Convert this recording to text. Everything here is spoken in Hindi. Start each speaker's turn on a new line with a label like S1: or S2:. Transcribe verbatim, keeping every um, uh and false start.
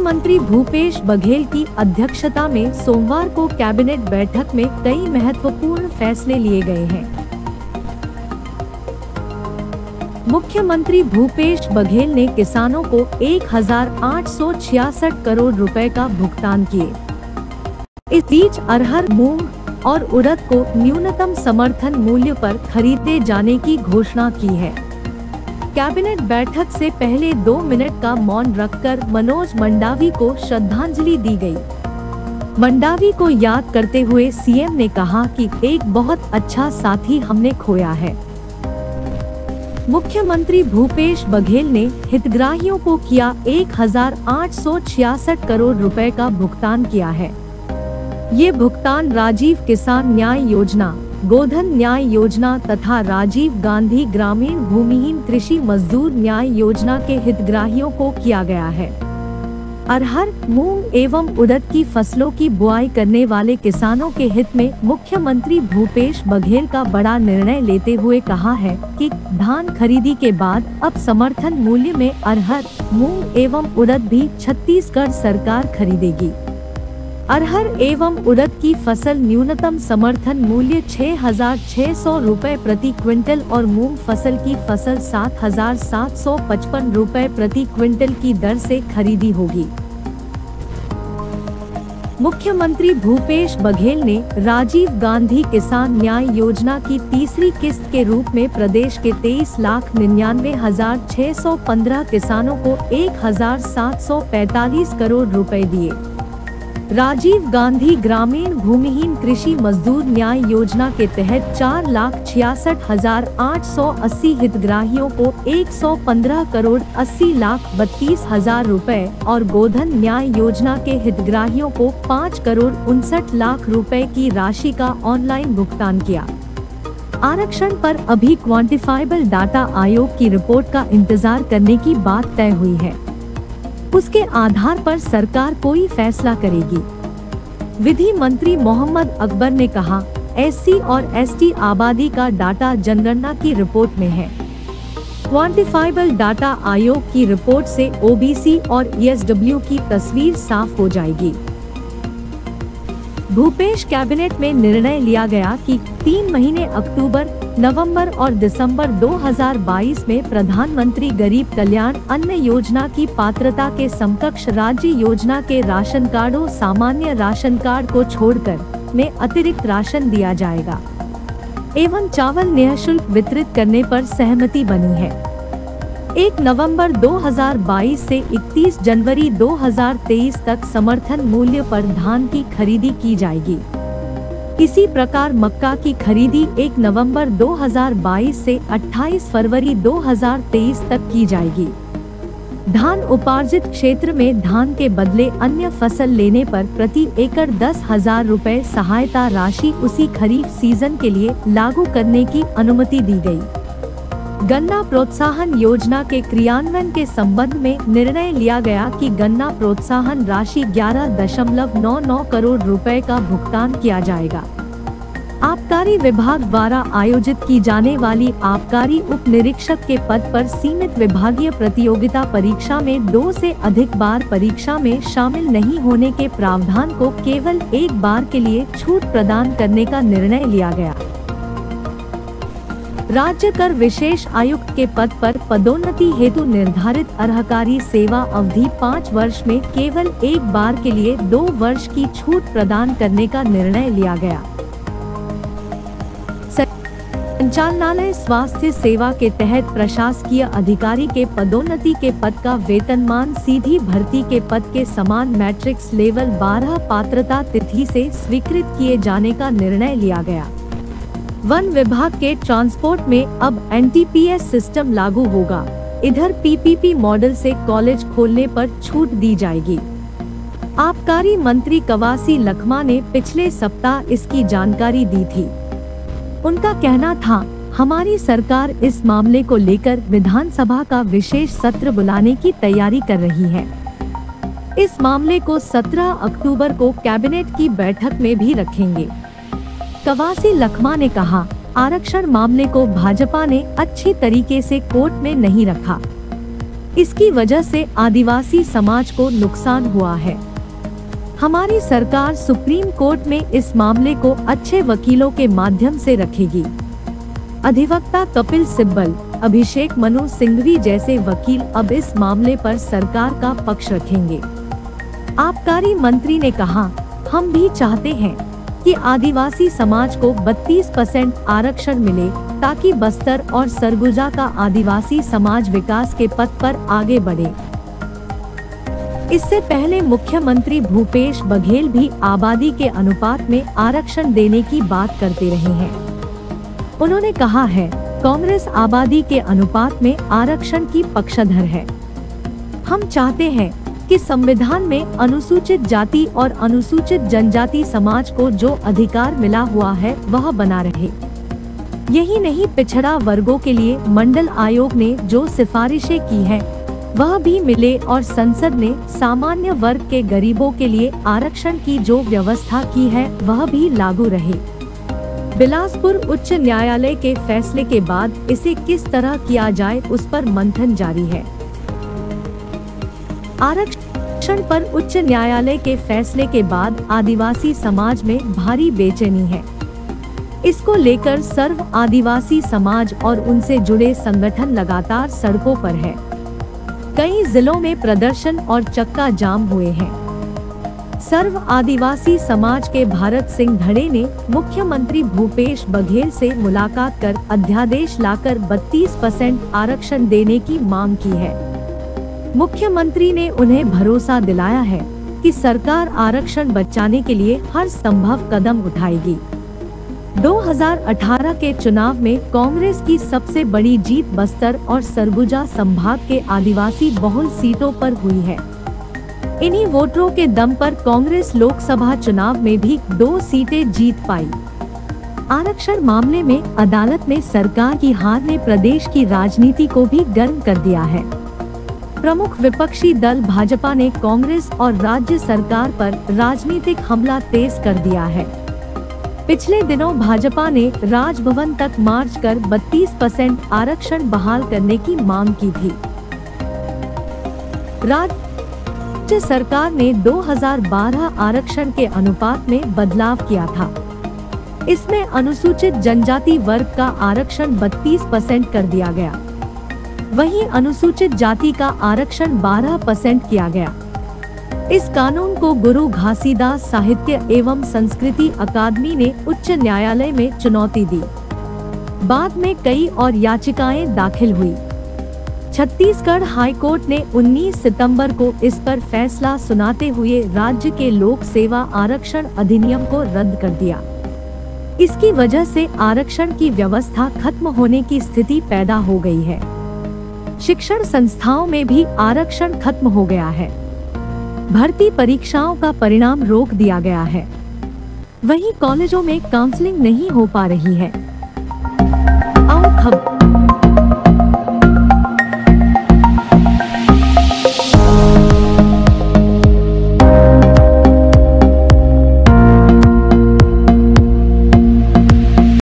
S1: मुख्यमंत्री भूपेश बघेल की अध्यक्षता में सोमवार को कैबिनेट बैठक में कई महत्वपूर्ण फैसले लिए गए हैं। मुख्यमंत्री भूपेश बघेल ने किसानों को एक हजार आठ सौ छियासठ करोड़ रुपए का भुगतान किए। इस बीच अरहर, मूंग और उड़द को न्यूनतम समर्थन मूल्य पर खरीदे जाने की घोषणा की है। कैबिनेट बैठक से पहले दो मिनट का मौन रखकर मनोज मंडावी को श्रद्धांजलि दी गई। मंडावी को याद करते हुए सीएम ने कहा कि एक बहुत अच्छा साथी हमने खोया है। मुख्यमंत्री भूपेश बघेल ने हितग्राहियों को किया एक हजार आठ सौ छियासठ करोड़ रुपए का भुगतान किया है। ये भुगतान राजीव किसान न्याय योजना, गोधन न्याय योजना तथा राजीव गांधी ग्रामीण भूमिहीन कृषि मजदूर न्याय योजना के हितग्राहियों को किया गया है। अरहर, मूंग एवं उड़द की फसलों की बुआई करने वाले किसानों के हित में मुख्यमंत्री भूपेश बघेल का बड़ा निर्णय लेते हुए कहा है कि धान खरीदी के बाद अब समर्थन मूल्य में अरहर, मूंग एवं उड़द भी छत्तीसगढ़ सरकार खरीदेगी। अरहर एवं उड़द की फसल न्यूनतम समर्थन मूल्य छह हजार छह सौ रुपए प्रति क्विंटल और मूंग फसल की फसल सात हजार सात सौ पचपन रुपए प्रति क्विंटल की दर से खरीदी होगी। मुख्यमंत्री भूपेश बघेल ने राजीव गांधी किसान न्याय योजना की तीसरी किस्त के रूप में प्रदेश के तेईस लाख निन्यानवे हजार छह सौ पंद्रह किसानों को एक हजार सात सौ पैतालीस करोड़ रुपए दिए। राजीव गांधी ग्रामीण भूमिहीन कृषि मजदूर न्याय योजना के तहत चार लाख छियासठ हजार आठ सौ अस्सी हितग्राहियों को एक सौ पंद्रह करोड़ अस्सी लाख बत्तीस हजार रुपए और गोधन न्याय योजना के हितग्राहियों को पाँच करोड़ उनसठ लाख रुपए की राशि का ऑनलाइन भुगतान किया। आरक्षण पर अभी क्वांटिफाइबल डाटा आयोग की रिपोर्ट का इंतजार करने की बात तय हुई है। उसके आधार पर सरकार कोई फैसला करेगी। विधि मंत्री मोहम्मद अकबर ने कहा, एससी और एसटी आबादी का डाटा जनगणना की रिपोर्ट में है। क्वांटिफाइबल डाटा आयोग की रिपोर्ट से ओबीसी और ईएसडब्ल्यू की तस्वीर साफ हो जाएगी। भूपेश कैबिनेट में निर्णय लिया गया कि तीन महीने अक्टूबर, नवंबर और दिसंबर दो हजार बाईस में प्रधानमंत्री गरीब कल्याण अन्न योजना की पात्रता के समकक्ष राज्य योजना के राशन कार्डों सामान्य राशन कार्ड को छोड़कर में अतिरिक्त राशन दिया जाएगा एवं चावल निःशुल्क वितरित करने पर सहमति बनी है। एक नवंबर दो हजार बाईस से इकतीस जनवरी दो हजार तेईस तक समर्थन मूल्य पर धान की खरीदी की जाएगी। इसी प्रकार मक्का की खरीदी एक नवंबर दो हजार बाईस से अट्ठाईस फरवरी दो हजार तेईस तक की जाएगी। धान उपार्जित क्षेत्र में धान के बदले अन्य फसल लेने पर प्रति एकड़ दस हजार रुपए सहायता राशि उसी खरीफ सीजन के लिए लागू करने की अनुमति दी गई। गन्ना प्रोत्साहन योजना के क्रियान्वयन के संबंध में निर्णय लिया गया कि गन्ना प्रोत्साहन राशि ग्यारह दशमलव नौ नौ करोड़ रुपए का भुगतान किया जाएगा। आबकारी विभाग द्वारा आयोजित की जाने वाली आबकारी उप निरीक्षक के पद पर सीमित विभागीय प्रतियोगिता परीक्षा में दो से अधिक बार परीक्षा में शामिल नहीं होने के प्रावधान को केवल एक बार के लिए छूट प्रदान करने का निर्णय लिया गया। राज्य कर विशेष आयुक्त के पद पर पदोन्नति हेतु निर्धारित अर्हकारी सेवा अवधि पाँच वर्ष में केवल एक बार के लिए दो वर्ष की छूट प्रदान करने का निर्णय लिया गया। संचालनालय स्वास्थ्य सेवा के तहत प्रशासकीय अधिकारी के पदोन्नति के पद का वेतनमान सीधी भर्ती के पद के समान मैट्रिक्स लेवल बारह पात्रता तिथि से स्वीकृत किए जाने का निर्णय लिया गया। वन विभाग के ट्रांसपोर्ट में अब एनटीपीएस सिस्टम लागू होगा। इधर पीपीपी मॉडल से कॉलेज खोलने पर छूट दी जाएगी। आबकारी मंत्री कवासी लखमा ने पिछले सप्ताह इसकी जानकारी दी थी। उनका कहना था, हमारी सरकार इस मामले को लेकर विधानसभा का विशेष सत्र बुलाने की तैयारी कर रही है। इस मामले को सत्रह अक्टूबर को कैबिनेट की बैठक में भी रखेंगे। कवासी लखमा ने कहा, आरक्षण मामले को भाजपा ने अच्छी तरीके से कोर्ट में नहीं रखा। इसकी वजह से आदिवासी समाज को नुकसान हुआ है। हमारी सरकार सुप्रीम कोर्ट में इस मामले को अच्छे वकीलों के माध्यम से रखेगी। अधिवक्ता कपिल सिब्बल, अभिषेक मनु सिंघवी जैसे वकील अब इस मामले पर सरकार का पक्ष रखेंगे। आबकारी मंत्री ने कहा, हम भी चाहते हैं कि आदिवासी समाज को बत्तीस परसेंट आरक्षण मिले ताकि बस्तर और सरगुजा का आदिवासी समाज विकास के पथ पर आगे बढ़े। इससे पहले मुख्यमंत्री भूपेश बघेल भी आबादी के अनुपात में आरक्षण देने की बात करते रहे हैं। उन्होंने कहा है, कांग्रेस आबादी के अनुपात में आरक्षण की पक्षधर है। हम चाहते हैं कि संविधान में अनुसूचित जाति और अनुसूचित जनजाति समाज को जो अधिकार मिला हुआ है वह बना रहे। यही नहीं, पिछड़ा वर्गों के लिए मंडल आयोग ने जो सिफारिशें की हैं, वह भी मिले और संसद ने सामान्य वर्ग के गरीबों के लिए आरक्षण की जो व्यवस्था की है वह भी लागू रहे। बिलासपुर उच्च न्यायालय के फैसले के बाद इसे किस तरह किया जाए उस पर मंथन जारी है। आरक्षण पर उच्च न्यायालय के फैसले के बाद आदिवासी समाज में भारी बेचैनी है। इसको लेकर सर्व आदिवासी समाज और उनसे जुड़े संगठन लगातार सड़कों पर है। कई जिलों में प्रदर्शन और चक्का जाम हुए हैं। सर्व आदिवासी समाज के भारत सिंह धड़े ने मुख्यमंत्री भूपेश बघेल से मुलाकात कर अध्यादेश लाकर बत्तीस परसेंट आरक्षण देने की मांग की है। मुख्यमंत्री ने उन्हें भरोसा दिलाया है कि सरकार आरक्षण बचाने के लिए हर संभव कदम उठाएगी। दो हज़ार अठारह के चुनाव में कांग्रेस की सबसे बड़ी जीत बस्तर और सरगुजा संभाग के आदिवासी बहुल सीटों पर हुई है। इन्हीं वोटरों के दम पर कांग्रेस लोकसभा चुनाव में भी दो सीटें जीत पाई। आरक्षण मामले में अदालत में सरकार की हार ने प्रदेश की राजनीति को भी गर्म कर दिया है। प्रमुख विपक्षी दल भाजपा ने कांग्रेस और राज्य सरकार पर राजनीतिक हमला तेज कर दिया है। पिछले दिनों भाजपा ने राजभवन तक मार्च कर बत्तीस परसेंट आरक्षण बहाल करने की मांग की थी। राज्य सरकार ने दो हज़ार बारह आरक्षण के अनुपात में बदलाव किया था। इसमें अनुसूचित जनजाति वर्ग का आरक्षण बत्तीस परसेंट कर दिया गया। वहीं अनुसूचित जाति का आरक्षण बारह परसेंट किया गया। इस कानून को गुरु घासीदास साहित्य एवं संस्कृति अकादमी ने उच्च न्यायालय में चुनौती दी। बाद में कई और याचिकाएं दाखिल हुई। छत्तीसगढ़ हाईकोर्ट ने उन्नीस सितंबर को इस पर फैसला सुनाते हुए राज्य के लोक सेवा आरक्षण अधिनियम को रद्द कर दिया। इसकी वजह से आरक्षण की व्यवस्था खत्म होने की स्थिति पैदा हो गई है। शिक्षण संस्थाओं में भी आरक्षण खत्म हो गया है। भर्ती परीक्षाओं का परिणाम रोक दिया गया है। वहीं कॉलेजों में काउंसलिंग नहीं हो पा रही है।